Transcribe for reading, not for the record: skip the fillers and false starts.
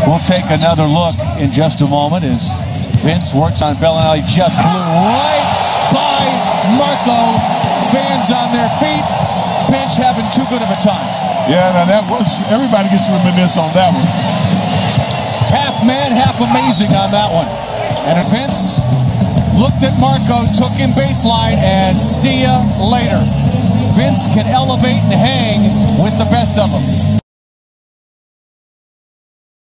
We'll take another look in just a moment as Vince works on Bellinelli, just blew right by Marco. Fans on their feet, bench having too good of a time. Yeah, now that was, everybody gets to reminisce on that one. Half man, half amazing on that one. And Vince looked at Marco, took him baseline, and see ya later. Vince can elevate and hang with the best of them.